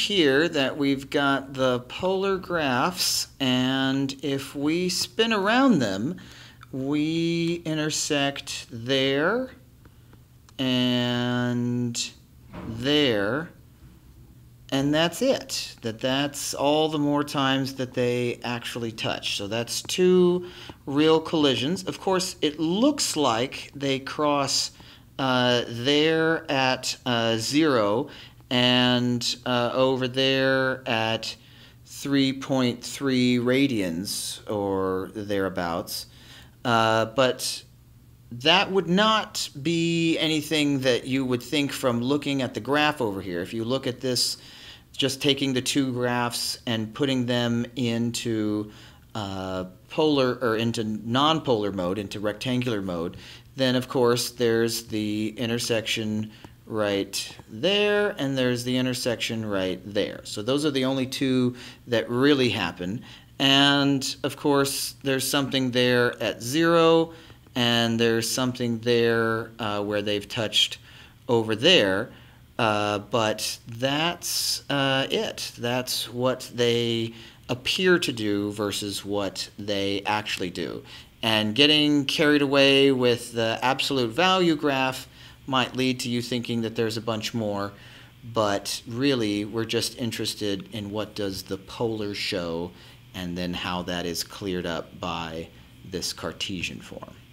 here that we've got the polar graphs, and if we spin around them, we intersect there and there, and that's it. That's all the more times that they actually touch. So that's two real collisions. Of course, it looks like they cross there at 0 and over there at 3.3 radians or thereabouts. But that would not be anything that you would think from looking at the graph over here. If you look at this, just taking the two graphs and putting them into polar or into non-polar mode, into rectangular mode, then of course there's the intersection right there and there's the intersection right there. So those are the only two that really happen. And of course there's something there at 0 and there's something there where they've touched over there. But that's it. That's what they appear to do versus what they actually do. And getting carried away with the absolute value graph might lead to you thinking that there's a bunch more, but really we're just interested in what does the polar show and then how that is cleared up by this Cartesian form.